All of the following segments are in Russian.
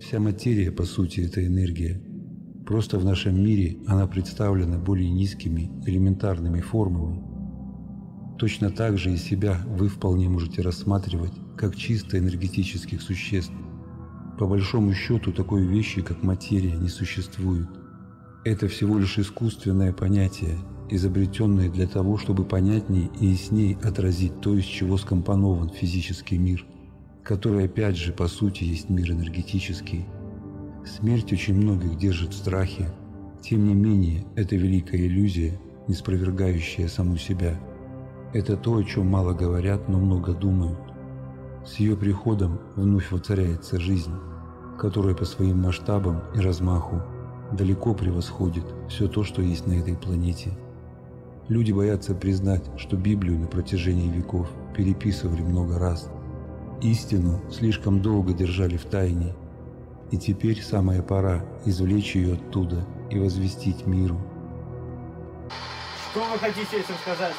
Вся материя, по сути, это энергия. Просто в нашем мире она представлена более низкими, элементарными формами. Точно так же и себя вы вполне можете рассматривать как чисто энергетических существ. По большому счету, такой вещи, как материя, не существует. Это всего лишь искусственное понятие, изобретенное для того, чтобы понятней и ясней отразить то, из чего скомпонован физический мир, который опять же по сути есть мир энергетический. Смерть очень многих держит в страхе. Тем не менее, это великая иллюзия, не спровергающая саму себя. Это то, о чем мало говорят, но много думают. С ее приходом вновь воцаряется жизнь, которая по своим масштабам и размаху далеко превосходит все то, что есть на этой планете. Люди боятся признать, что Библию на протяжении веков переписывали много раз. Истину слишком долго держали в тайне, и теперь самая пора извлечь ее оттуда и возвестить миру. Что вы хотите этим сказать?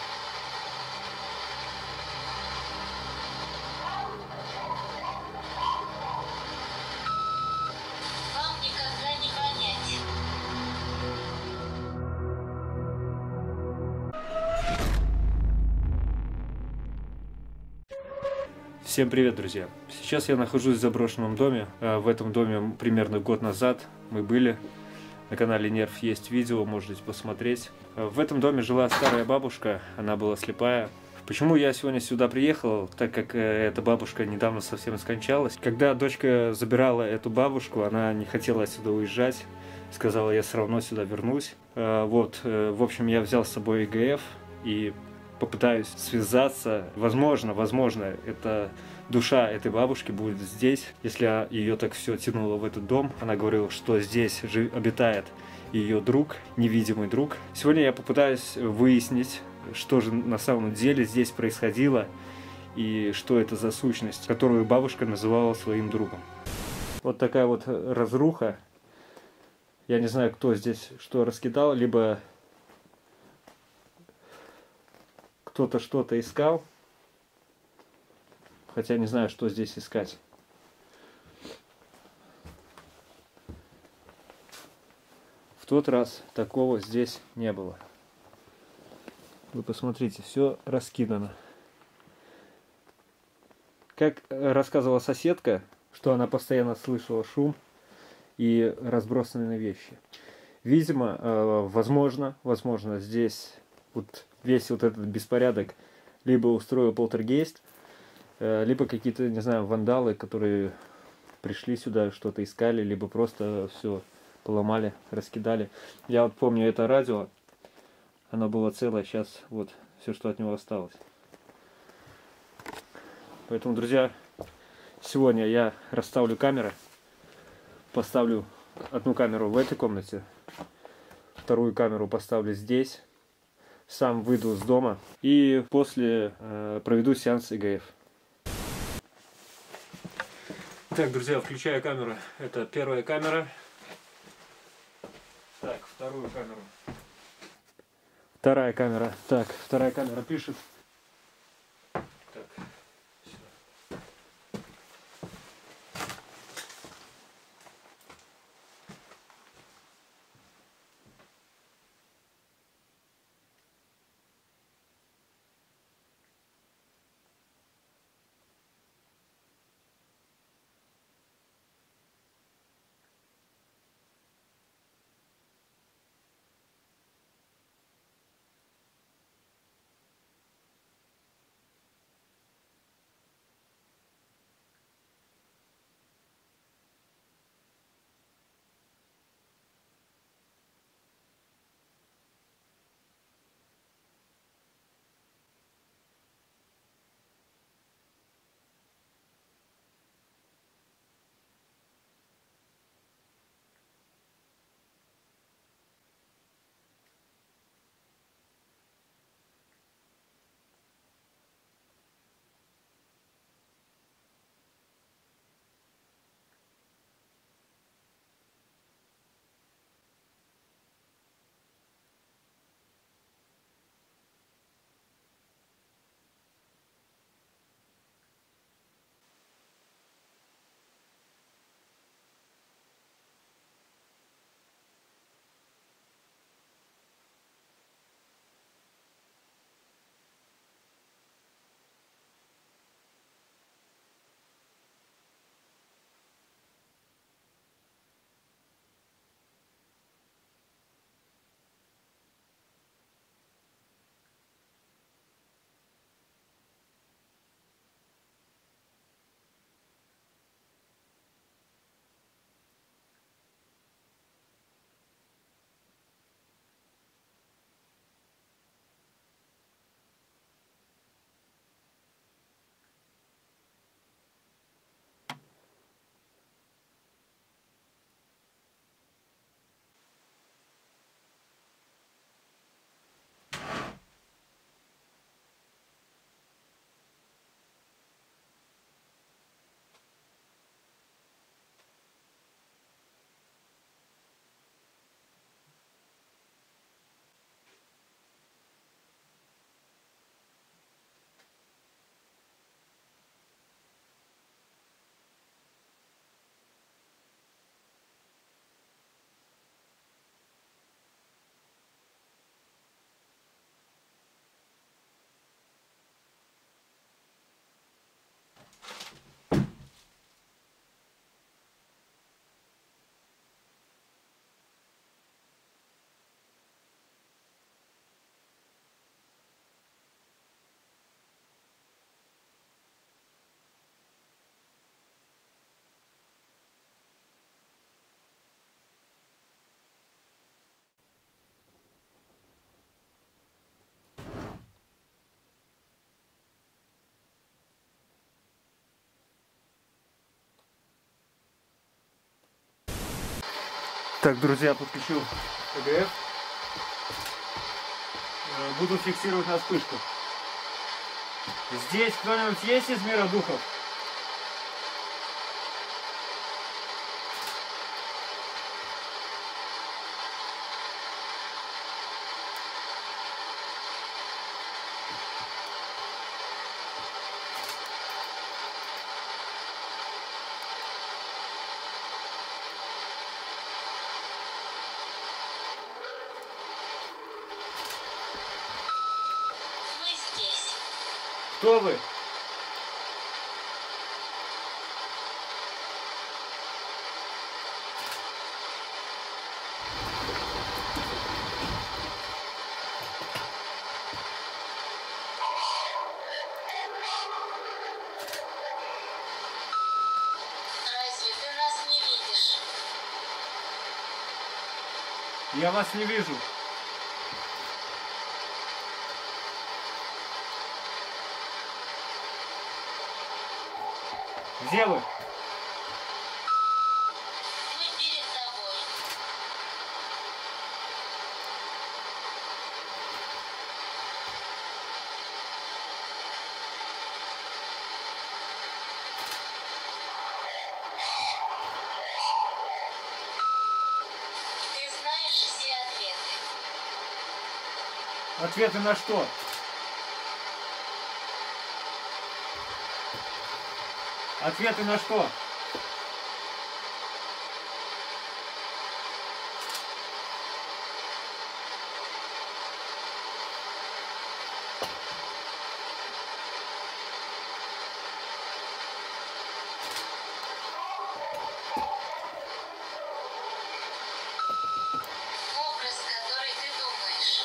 Вам никогда не понять. Всем привет, друзья! Сейчас я нахожусь в заброшенном доме. В этом доме примерно год назад мы были. На канале Нерв есть видео, можете посмотреть. В этом доме жила старая бабушка, она была слепая. Почему я сегодня сюда приехал? Так как эта бабушка недавно совсем скончалась. Когда дочка забирала эту бабушку, она не хотела отсюда уезжать. Сказала, я все равно сюда вернусь. В общем, я взял с собой ИГФ и попытаюсь связаться. Возможно, это душа этой бабушки будет здесь. Если ее так все тянуло в этот дом, она говорила, что здесь обитает ее друг, невидимый друг. Сегодня я попытаюсь выяснить, что же на самом деле здесь происходило и что это за сущность, которую бабушка называла своим другом. Вот такая вот разруха. Я не знаю, кто здесь что раскидал, либо кто-то что-то искал, хотя не знаю, что здесь искать. В тот раз такого здесь не было. Вы посмотрите, все раскидано. Как рассказывала соседка, что она постоянно слышала шум и разбросанные вещи. Видимо, возможно, здесь вот весь вот этот беспорядок либо устроил полтергейст, либо какие-то, не знаю, вандалы, которые пришли сюда, что-то искали, либо просто все поломали, раскидали. Я вот помню это радио, оно было целое, сейчас вот все, что от него осталось. Поэтому, друзья, сегодня я расставлю камеры, поставлю одну камеру в этой комнате, вторую камеру поставлю здесь, сам выйду с дома и после проведу сеанс ИГФ. Так, друзья, включаю камеру. Это первая камера. Так, вторую камеру. Вторая камера. Так, вторая камера пишет. Так, сюда. Так, друзья, подключил ЭГФ. Буду фиксировать на вспышку. Здесь кто-нибудь есть из мира духов? Мы здесь. Кто вы? Разве ты нас не видишь? Я вас не вижу. Где вы? Мы перед тобой. Ты знаешь все ответы. Ответы на что? Ответы на что? Образ, который ты думаешь.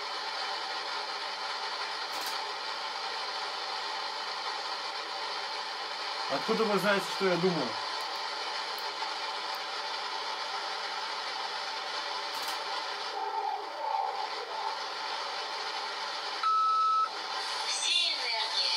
Откуда вы знаете, что я думаю? Все энергии.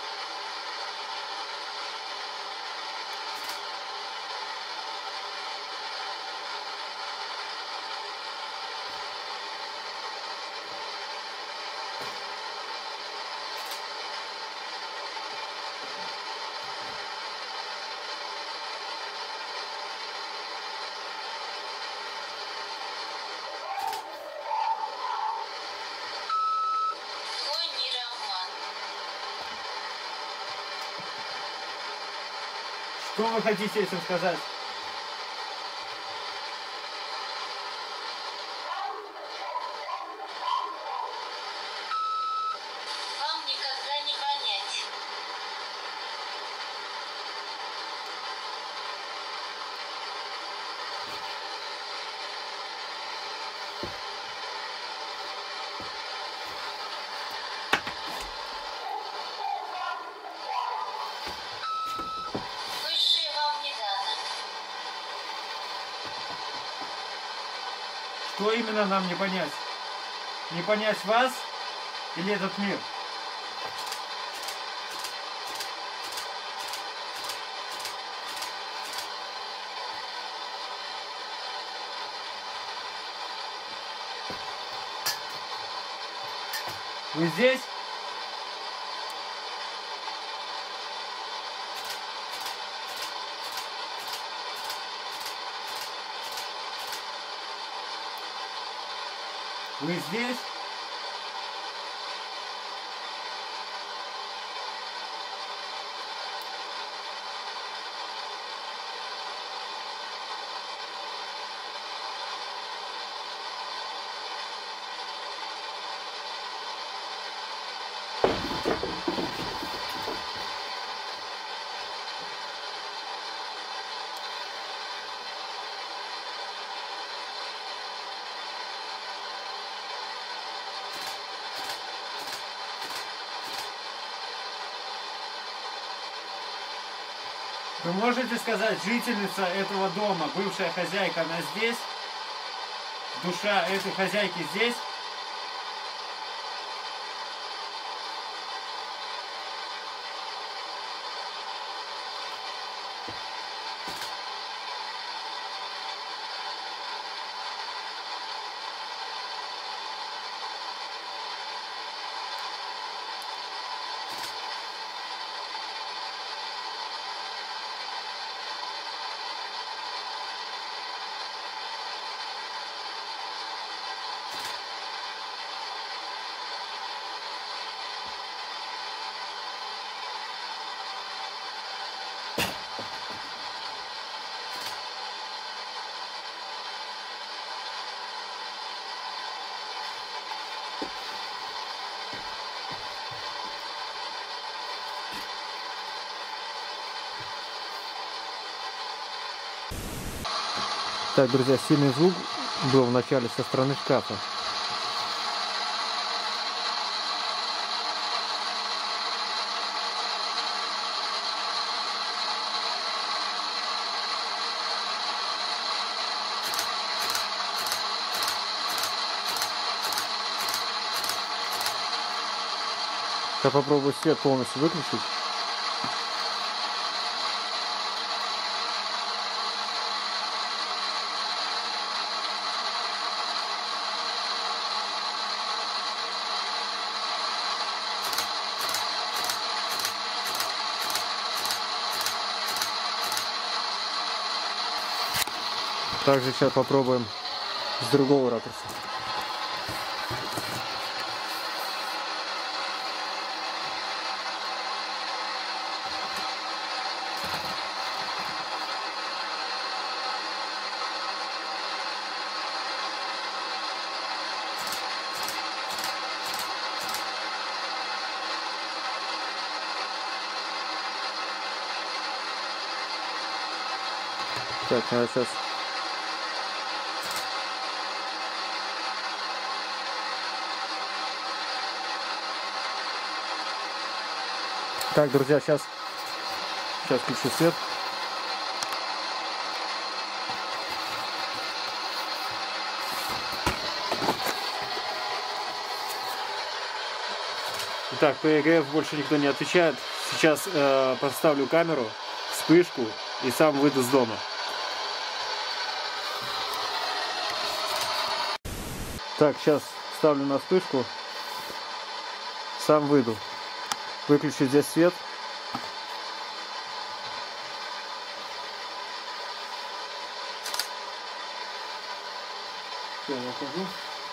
Твой мир обман. Что вы хотите этим сказать? Вам никогда не понять. Высшее вам не дано. Что именно нам не понять? Не понять вас или этот мир? Вы здесь? Вы здесь? Вы можете сказать, жительница этого дома, бывшая хозяйка, она здесь? Душа этой хозяйки здесь? Так, друзья, сильный звук был в начале со стороны шкафа. Я попробую свет полностью выключить. Также сейчас попробуем с другого ракурса. Так, надо сейчас. Так, друзья, сейчас включу свет. Итак, по ЕГФ больше никто не отвечает. Сейчас поставлю камеру, вспышку и сам выйду с дома. Так, сейчас ставлю на вспышку, сам выйду. Выключу здесь свет. Все, я хожу.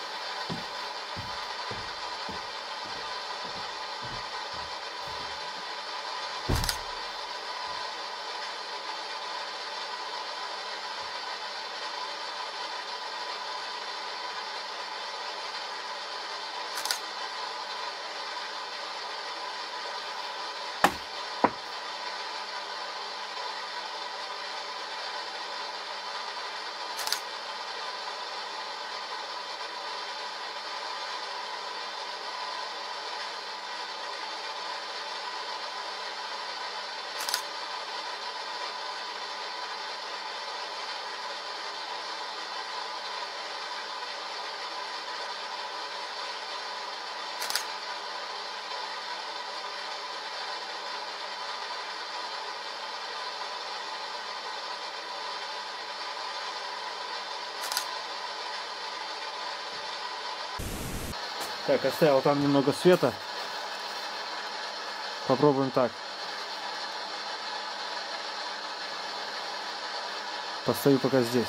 Так, оставил там немного света. Попробуем так. Постою пока здесь.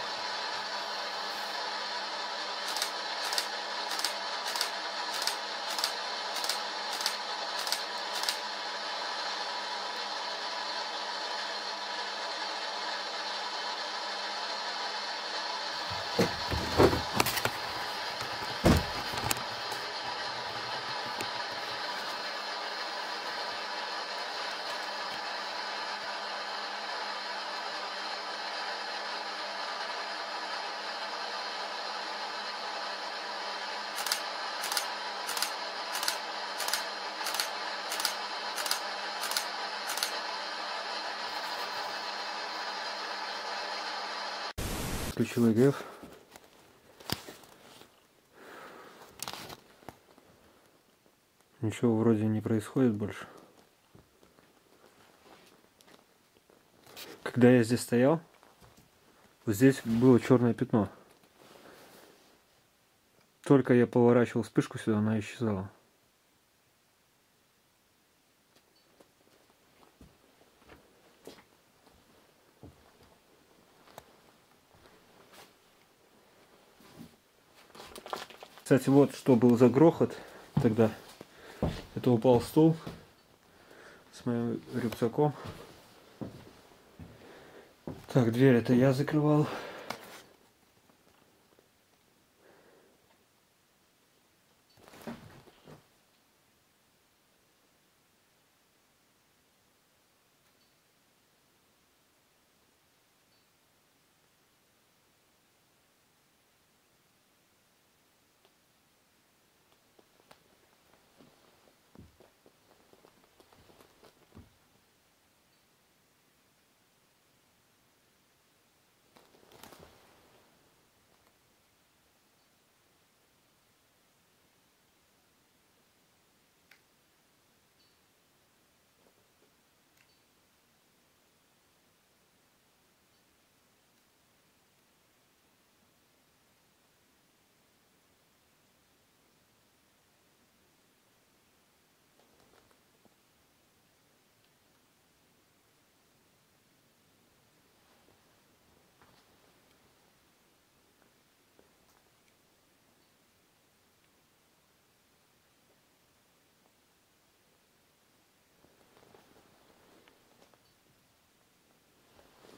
Включил ЕГФ. Ничего вроде не происходит больше. Когда я здесь стоял, вот здесь было черное пятно. Только я поворачивал вспышку сюда, она исчезала. Кстати, вот что был за грохот тогда. Это упал стул с моим рюкзаком. Так, дверь это я закрывал.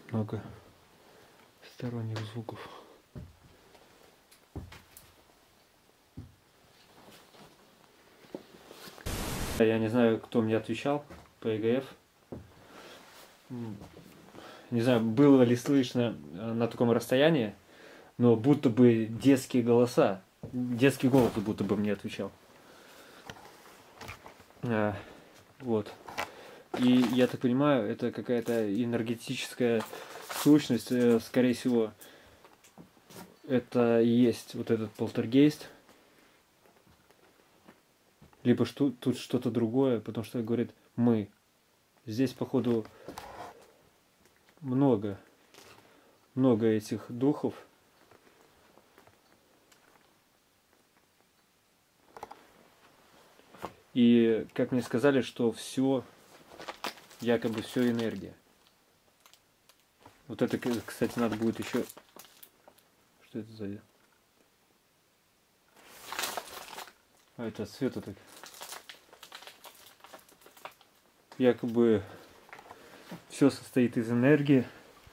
много сторонних звуков. Я не знаю, кто мне отвечал по ЕГФ. Не знаю, было ли слышно на таком расстоянии, но будто бы детские голоса. Детский голос будто бы мне отвечал. Вот. И я так понимаю, это какая-то энергетическая сущность, скорее всего, это и есть вот этот полтергейст. Либо тут что-то другое, потому что говорит «мы». Здесь, походу, много этих духов. И, как мне сказали, что все, якобы все энергия. Вот это, кстати, надо будет еще... Что это за... А, это от света так. Якобы все состоит из энергии.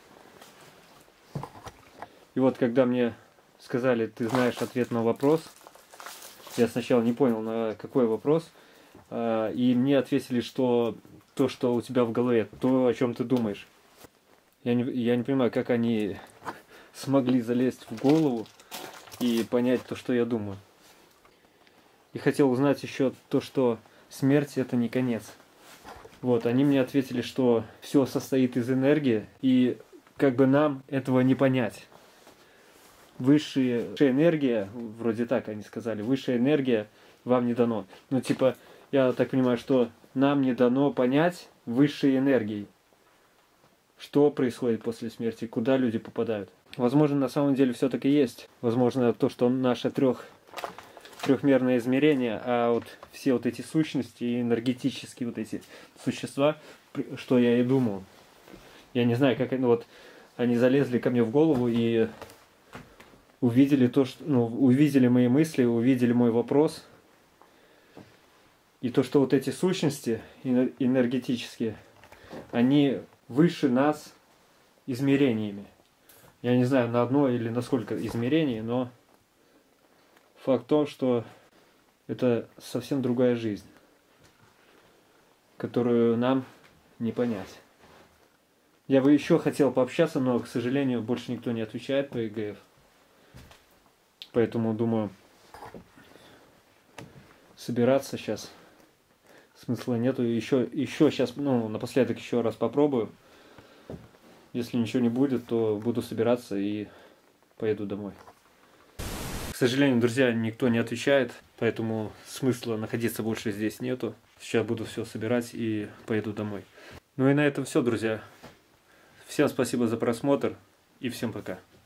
И вот когда мне сказали, ты знаешь ответ на вопрос, я сначала не понял, на какой вопрос, и мне ответили, что то, что у тебя в голове, то, о чем ты думаешь. Я не понимаю, как они смогли залезть в голову и понять то, что я думаю. И хотел узнать еще то, что смерть это не конец. Вот, они мне ответили, что все состоит из энергии, и как бы нам этого не понять. Высшая энергия, вроде так они сказали, высшая энергия вам не дано. Ну, типа, я так понимаю, что нам не дано понять высшей энергией, что происходит после смерти, куда люди попадают. Возможно, на самом деле все таки есть. Возможно, то, что наше трехмерное измерение, а вот все вот эти сущности и энергетические вот эти существа, что я и думал. Я не знаю, как они залезли ко мне в голову и увидели то, что, увидели мои мысли, увидели мой вопрос. И то, что вот эти сущности энергетические, они выше нас измерениями. Я не знаю, на одно или на сколько измерений, но факт в том, что это совсем другая жизнь, которую нам не понять. Я бы еще хотел пообщаться, но, к сожалению, больше никто не отвечает по ЕГФ. Поэтому, думаю, собираться сейчас смысла нету. Еще сейчас, напоследок еще раз попробую. Если ничего не будет, то буду собираться и поеду домой. К сожалению, друзья, никто не отвечает, поэтому смысла находиться больше здесь нету. Сейчас буду все собирать и поеду домой. Ну и на этом все, друзья. Всем спасибо за просмотр и всем пока.